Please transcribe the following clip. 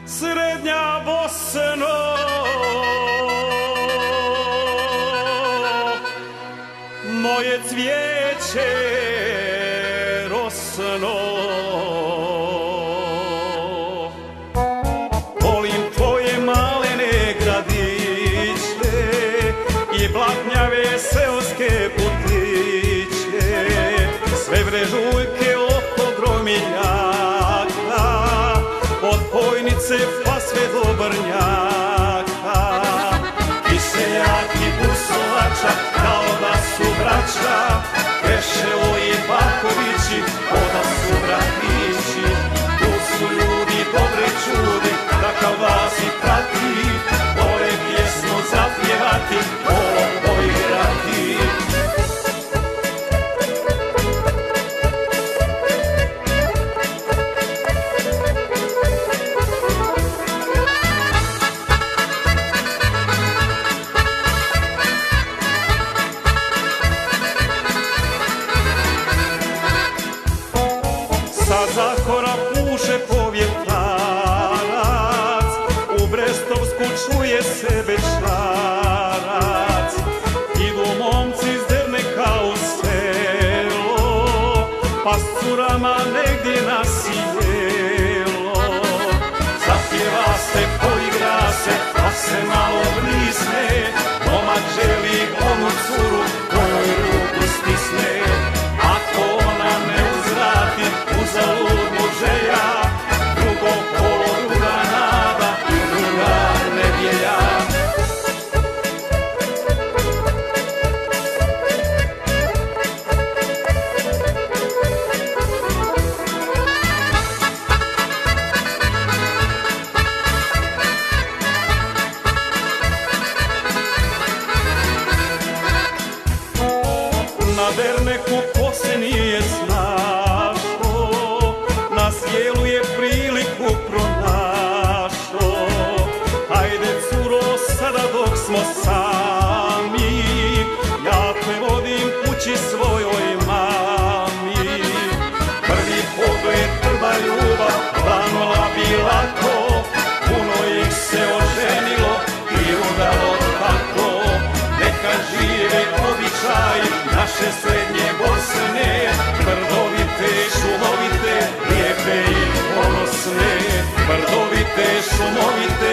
Srednja Bosno, moje cvijeće rosno. Volim tvoje malene gradiće i blatnjave seoske putiće, sve brežuljke oko Gromiljaka, od Pojnice pa sve do Brnjaka. Kiseljak i Busovača kao da su braća, Kreševo i Bakovići oda su bratići. Tu su ljudi dobre čudi, takav vas i prati, vole pjesmu zapjevati, vole poigrati. Sa Zahora puše povjetarac, u Brestovsku čuje se Bečarac. Idu momci s Derneka u selo, pa s curama negdje na sjelo. Zapjeva se, poigra se, pa se malo blisne, momak želi onu curu kojoj ruku stisne. Ako ona ne uzvrati, uzalud mu želja, drugo kolo, druga nada i druga nedjelja. Na derneku ko se nije snašo, na sjelu je priliku pronašo. Hajde curo sada dok smo sami, ja te vodim kući svojoj mami. Prvi pogled, prva ljubav, planula bi lako, puno ih se oženilo i udalo tako. Neka žive običaj naše srednje Bosne, brdovite, šumovite, lijepe i ponosne. Brdovite, šumovite,